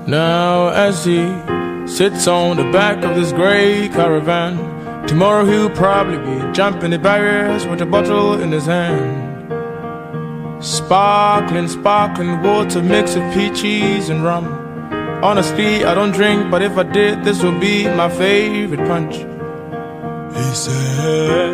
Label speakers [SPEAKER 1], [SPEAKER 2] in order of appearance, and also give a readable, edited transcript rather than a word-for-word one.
[SPEAKER 1] Now as he sits on the back of this grey caravan, tomorrow he'll probably be jumping the barriers with a bottle in his hand. Sparkling, sparkling water mixed with peaches and rum. Honestly, I don't drink, but if I did, this would be my favorite punch. He said